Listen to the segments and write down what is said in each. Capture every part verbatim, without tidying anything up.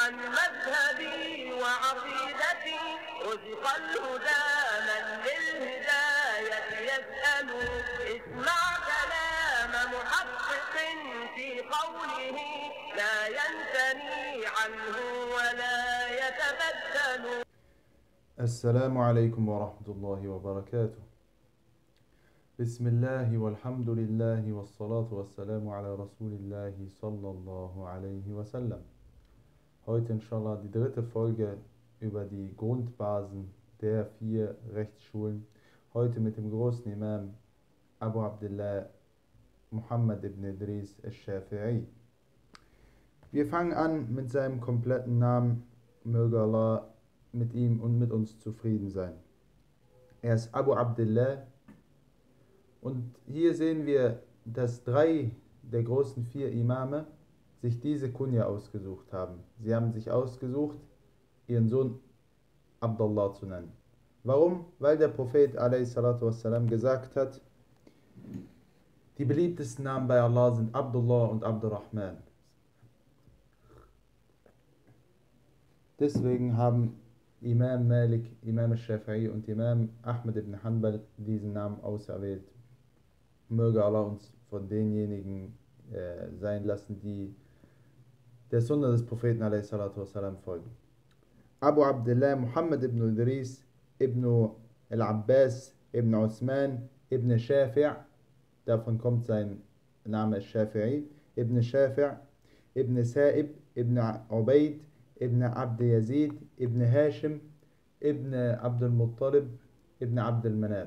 عن مذهبي وعقيدتي رزق الهدى من للهداية يسأل اسمع كلام محقق في قوله لا ينثني عنه ولا يتبدل. السلام عليكم ورحمة الله وبركاته. بسم الله والحمد لله والصلاة والسلام على رسول الله صلى الله عليه wasallam. Heute inshallah die dritte Folge über die Grundbasen der vier Rechtsschulen. Heute mit dem großen Imam Abu Abdullah Muhammad ibn Idris al-Shafi'i. Wir fangen an mit seinem kompletten Namen. Möge Allah mit ihm und mit uns zufrieden sein. Er ist Abu Abdullah. Und hier sehen wir, dass drei der großen vier Imame sich diese Kunja ausgesucht haben. Sie haben sich ausgesucht, ihren Sohn Abdullah zu nennen. Warum? Weil der Prophet a s. gesagt hat, die beliebtesten Namen bei Allah sind Abdullah und Abdurrahman. Deswegen haben Imam Malik, Imam al-Shafi'i und Imam Ahmad ibn Hanbal diesen Namen auserwählt. Möge Allah uns von denjenigen äh, sein lassen, die der Sunna des Propheten a s. folgen. Abu Abdullah Muhammad ibn Idris ibn al-Abbas ibn Uthman ibn Shafi', davon kommt sein Name Shafi'i, ibn Shafi' ibn Sa'ib ibn Ubaid ibn Abd Yazid ibn Hashim ibn Abdul Muttalib ibn Abdul Manaf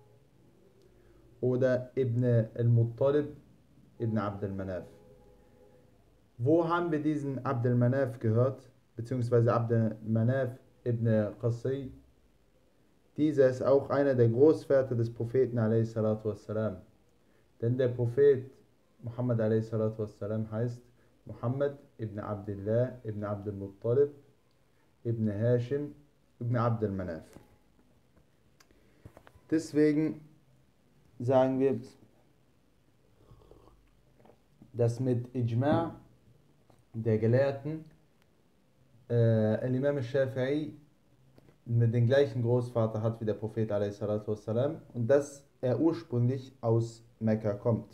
oder Ibn al-Muttalib Ibn Abd al-Manaf. Wo haben wir diesen Abd al-Manaf gehört? Beziehungsweise Abd al-Manaf Ibn Qasi. Dieser ist auch einer der Großväter des Propheten a s. Denn der Prophet Muhammad a s. heißt Muhammad Ibn Abdullah Ibn Abd al-Muttalib Ibn Hashim Ibn Abd al-Manaf. Deswegen sagen wir, dass mit Ijma' der Gelehrten äh, Imam al-Shafi'i mit dem gleichen Großvater hat wie der Prophet a s. und dass er ursprünglich aus Mekka kommt.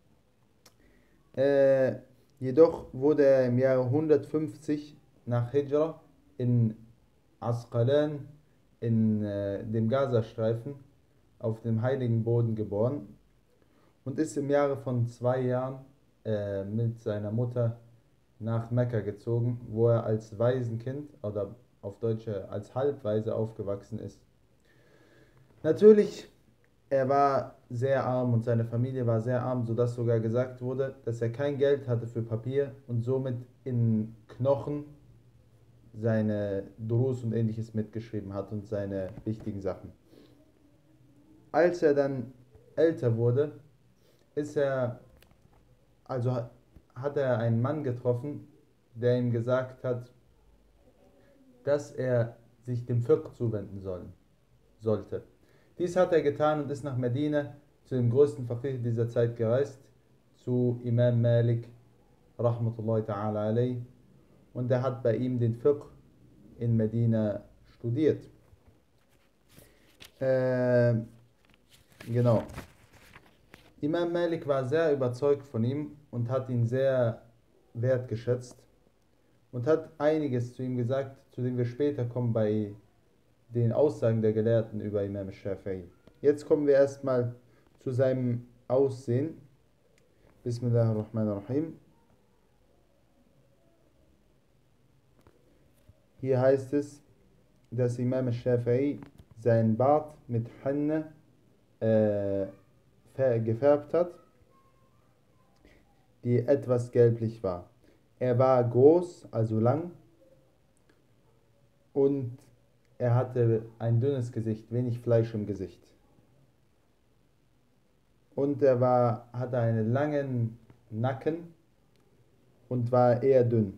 Äh, jedoch wurde er im Jahre hundertfünfzig nach Hijra in Asqalan in äh, dem Gazastreifen auf dem heiligen Boden geboren und ist im Jahre von zwei Jahren äh, mit seiner Mutter nach Mekka gezogen, wo er als Waisenkind oder auf Deutsch als Halbwaise aufgewachsen ist. Natürlich, er war sehr arm und seine Familie war sehr arm, sodass sogar gesagt wurde, dass er kein Geld hatte für Papier und somit in Knochen seine Durus und ähnliches mitgeschrieben hat und seine wichtigen Sachen. Als er dann älter wurde, ist er, also hat er einen Mann getroffen, der ihm gesagt hat, dass er sich dem Fiqh zuwenden soll, sollte. Dies hat er getan und ist nach Medina zu dem größten Faqih dieser Zeit gereist, zu Imam Malik, rahmatullahi ta'ala alayh, und er hat bei ihm den Fiqh in Medina studiert. Äh, Genau. Imam Malik war sehr überzeugt von ihm und hat ihn sehr wertgeschätzt und hat einiges zu ihm gesagt, zu dem wir später kommen bei den Aussagen der Gelehrten über Imam Shafi'i. Jetzt kommen wir erstmal zu seinem Aussehen. Bismillahirrahmanirrahim. Hier heißt es, dass Imam Shafi'i seinen Bart mit Hanna Äh, gefärbt hat, die etwas gelblich war. Er war groß, also lang, und er hatte ein dünnes Gesicht, wenig Fleisch im Gesicht. Und er war, hatte einen langen Nacken und war eher dünn.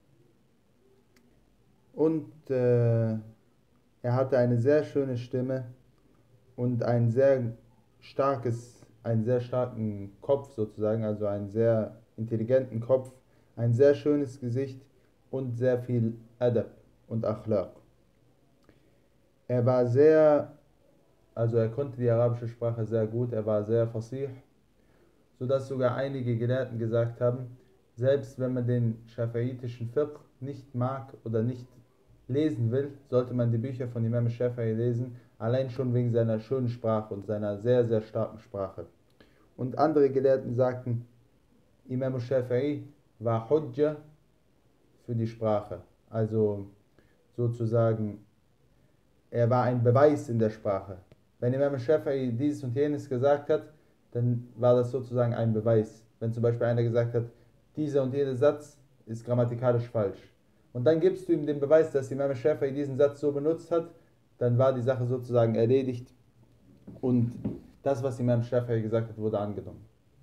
Und äh, er hatte eine sehr schöne Stimme und ein sehr starkes, einen sehr starken Kopf sozusagen, also einen sehr intelligenten Kopf, ein sehr schönes Gesicht, und sehr viel Adab und Akhlaq. Er war sehr, also er konnte die arabische Sprache sehr gut, er war sehr fasih, sodass sogar einige Gelehrten gesagt haben, selbst wenn man den schafiitischen Fiqh nicht mag oder nicht lesen will, sollte man die Bücher von Imam Shafi'i lesen, allein schon wegen seiner schönen Sprache und seiner sehr, sehr starken Sprache. Und andere Gelehrten sagten, Imam Shafi'i war Hujja für die Sprache, also sozusagen, er war ein Beweis in der Sprache. Wenn Imam Shafi'i dieses und jenes gesagt hat, dann war das sozusagen ein Beweis. Wenn zum Beispiel einer gesagt hat, dieser und jeder Satz ist grammatikalisch falsch. Und dann gibst du ihm den Beweis, dass Imam Shafi'i diesen Satz so benutzt hat, dann war die Sache sozusagen erledigt und das, was Imam Shafi'i gesagt hat, wurde angenommen.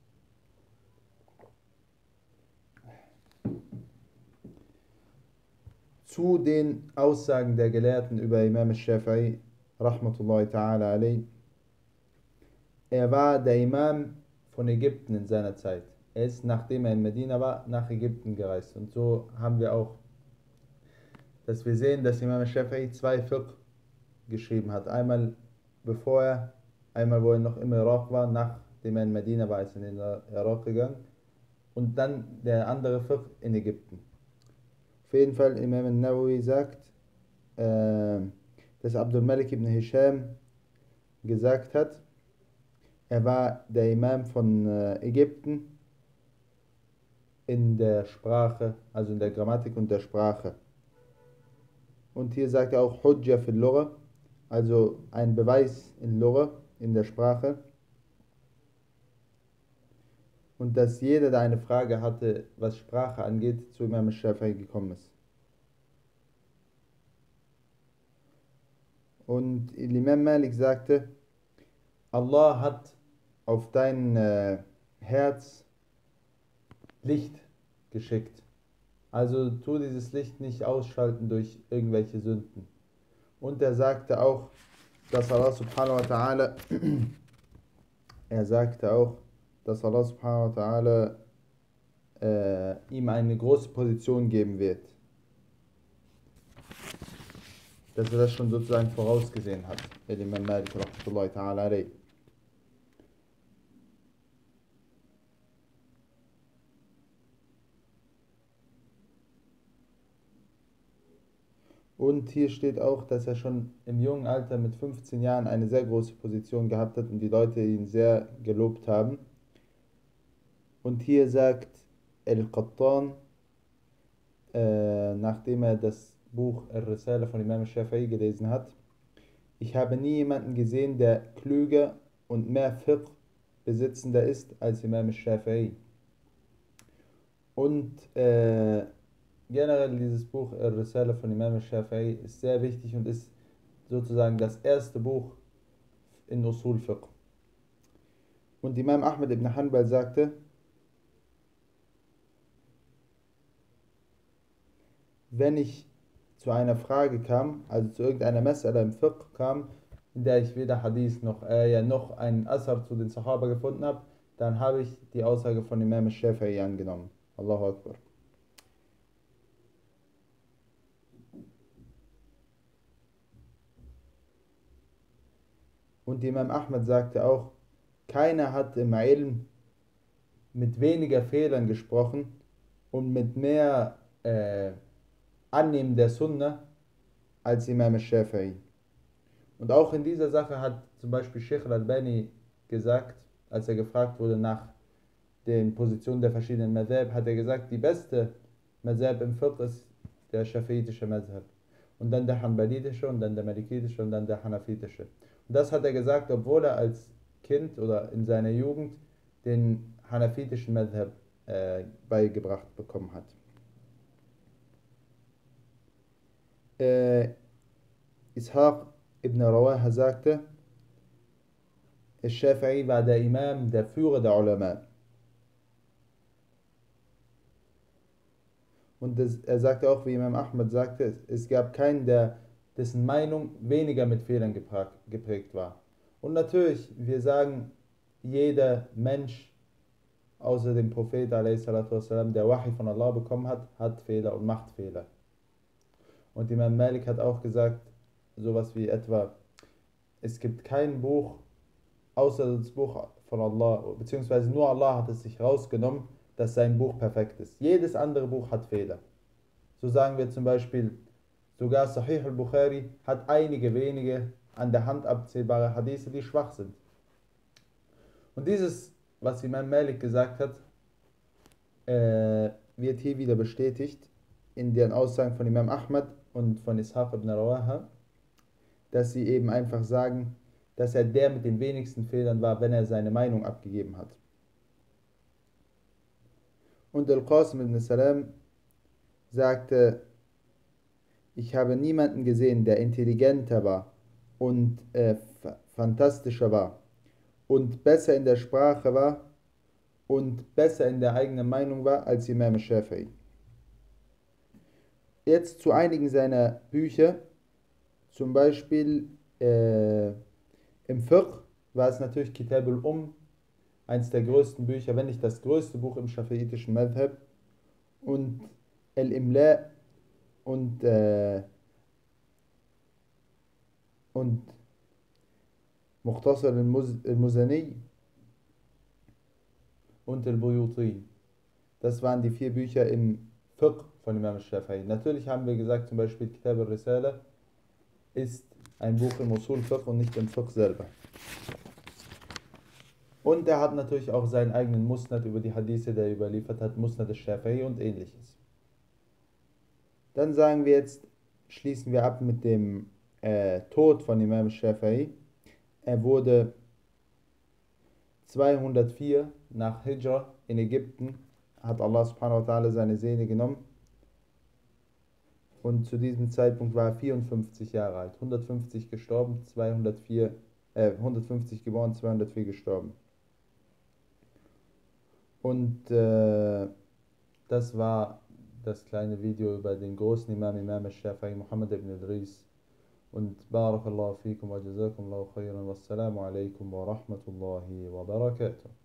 Zu den Aussagen der Gelehrten über Imam Shafi'i, rahmatullahi ta'ala alayhi, er war der Imam von Ägypten in seiner Zeit. Er ist, nachdem er in Medina war, nach Ägypten gereist. Und so haben wir auch, dass wir sehen, dass Imam Shafi'i zwei Fiqh geschrieben hat. Einmal bevor er, einmal wo er noch im Irak war, nachdem er in Medina war, ist er in den Irak gegangen. Und dann der andere Fiqh in Ägypten. Auf jeden Fall, Imam al-Nawawi sagt, äh, dass Abdul Malik ibn Hisham gesagt hat, er war der Imam von äh, Ägypten in der Sprache, also in der Grammatik und der Sprache. Und hier sagt er auch Hujja fil Lugha, also ein Beweis in Lugha, in der Sprache. Und dass jeder, der eine Frage hatte, was Sprache angeht, zu Imam Shafi'i gekommen ist. Und Imam Malik sagte, Allah hat auf dein äh, Herz Licht geschickt. Also tu dieses Licht nicht ausschalten durch irgendwelche Sünden. Und er sagte auch, dass Allah subhanahu wa ta'ala, er sagte auch, dass Allah subhanahu wa ta'ala äh, ihm eine große Position geben wird. Dass er das schon sozusagen vorausgesehen hat. Imam Malik rahmatullahi ta'ala alayhi. Und hier steht auch, dass er schon im jungen Alter mit fünfzehn Jahren eine sehr große Position gehabt hat und die Leute ihn sehr gelobt haben. Und hier sagt Al-Qattan, äh, nachdem er das Buch Al-Risala von Imam Shafi'i gelesen hat, ich habe nie jemanden gesehen, der klüger und mehr Fiqh besitzender ist als Imam Shafi'i. Und äh, generell dieses Buch Al-Risala von Imam Shafi'i ist sehr wichtig und ist sozusagen das erste Buch in Usul Fiqh. Und Imam Ahmad ibn Hanbal sagte, wenn ich zu einer Frage kam, also zu irgendeiner Mas'ala im Fiqh kam, in der ich weder Hadith noch Ayah noch einen Asar zu den Sahaba gefunden habe, dann habe ich die Aussage von Imam Shafi'i angenommen. Allahu Akbar. Und Imam Ahmad sagte auch, keiner hat im Ilm mit weniger Fehlern gesprochen und mit mehr äh, Annehmen der Sunna als Imam Shafi'i. Und auch in dieser Sache hat zum Beispiel Sheikh al-Albani gesagt, als er gefragt wurde nach den Positionen der verschiedenen Madhab, hat er gesagt, die beste Madhab im Fiqh ist der schafiitische Madhab. Und dann der hanbalitische und dann der malikitische und dann der hanafitische. Und das hat er gesagt, obwohl er als Kind oder in seiner Jugend den hanafitischen Madhab äh, beigebracht bekommen hat. Äh, Ishaq ibn Rawaha sagte, Shafi'i war der Imam, der Führer der Ulama. Und das, er sagte auch, wie Imam Ahmad sagte, es gab keinen, der, dessen Meinung weniger mit Fehlern geprägt war. Und natürlich, wir sagen, jeder Mensch außer dem Prophet, a s, der Wahi von Allah bekommen hat, hat Fehler und macht Fehler. Und Imam Malik hat auch gesagt, sowas wie etwa, es gibt kein Buch, außer das Buch von Allah, beziehungsweise nur Allah hat es sich rausgenommen, dass sein Buch perfekt ist. Jedes andere Buch hat Fehler. So sagen wir zum Beispiel, sogar Sahih al-Bukhari hat einige wenige an der Hand abzählbare Hadithe, die schwach sind. Und dieses, was Imam Malik gesagt hat, äh, wird hier wieder bestätigt in den Aussagen von Imam Ahmad und von Ishaq ibn Rawaha, dass sie eben einfach sagen, dass er der mit den wenigsten Fehlern war, wenn er seine Meinung abgegeben hat. Und Al-Qasim ibn Salam sagte, ich habe niemanden gesehen, der intelligenter war und äh, fantastischer war und besser in der Sprache war und besser in der eigenen Meinung war als Imam Shafi'i. Jetzt zu einigen seiner Bücher, zum Beispiel äh, im Fiqh war es natürlich Kitab al-Umm, eines der größten Bücher, wenn nicht das größte Buch im schafiitischen Madhab, und Al-Imla und äh, und Mukhtasar al-Muzani und Al-Buyuti. Das waren die vier Bücher im Fiqh von Imam Shafi'i. Natürlich haben wir gesagt, zum Beispiel Kitab al-Risala ist ein Buch im Usul Fiqh und nicht im Fiqh selber. Und er hat natürlich auch seinen eigenen Musnad über die Hadithe, der er überliefert hat, Musnad al-Shafi'i und ähnliches. Dann sagen wir jetzt, schließen wir ab mit dem äh, Tod von Imam Shafi'i. Er wurde zweihundertvier nach Hijra in Ägypten, hat Allah subhanahu wa ta'ala seine Seele genommen. Und zu diesem Zeitpunkt war er vierundfünfzig Jahre alt. hundertfünfzig gestorben, zweihundertvier, äh, hundertfünfzig geboren, zweihundertvier gestorben. Und äh, das war das kleine Video über den großen Imam, Imam al-Shafi'i, Muhammad ibn Idris. Und Barakallahu fikum wa jazakumullahu khairan. Wassalamu alaikum wa rahmatullahi wa barakatuh.